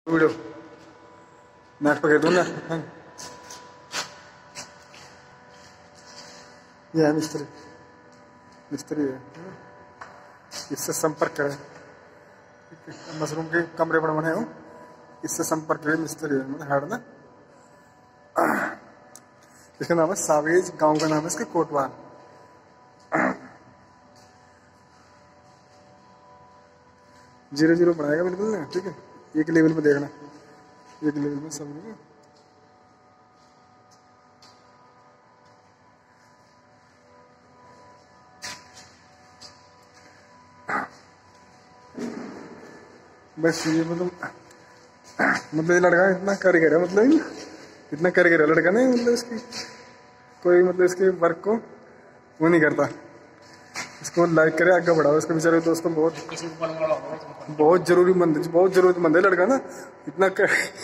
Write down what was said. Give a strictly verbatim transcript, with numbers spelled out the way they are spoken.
Video net पर दूँ ना। ये है मिस्त्री, मिस्त्री है, इससे संपर्क करें। मशरूम के कमरे पर बने हो, इससे संपर्क करें। मिस्त्री है मतलब हेड ना। इसका नाम है सावेज, गांव का नाम है इसका कोटवाल। जीरो जीरो बनाएगा बिल्कुल ना, ठीक है। एक लेवल पे देखना, एक लेवल में सब ना। बस ये मतलब मतलब ये लड़का इतना कारीगर है, मतलब इतना कारीगर है लड़का नहीं, मतलब इसकी कोई मतलब इसके वर्क को वो नहीं करता। इसको लाइक करे, आगे बढ़ाओ। इसके बेचारे दोस्तों बहुत बहुत जरूरी मंद बहुत जरूरतमंद है लड़का ना, इतना कर,